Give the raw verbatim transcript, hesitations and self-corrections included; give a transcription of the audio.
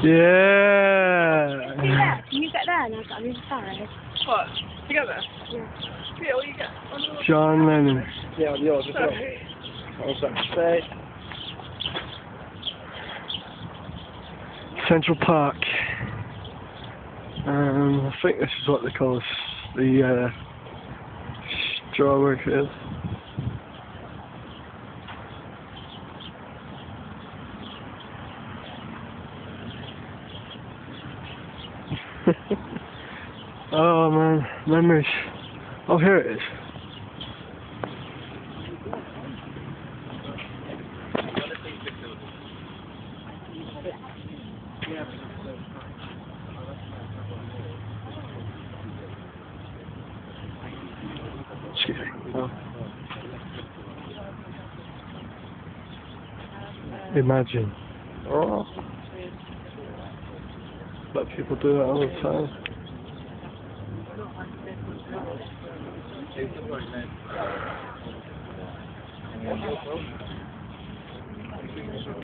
Yeah. Yeah, can you get there and I've got to move aside? What? Together? Yeah. Yeah, what you get? John Lennon. Yeah, on yours as well. What's that say? Central Park. Um, I think this is what they call this, the uh, straw workers. Oh man, memories. Oh, here it is. Excuse me. Oh. Imagine. Oh. But people do that all the time.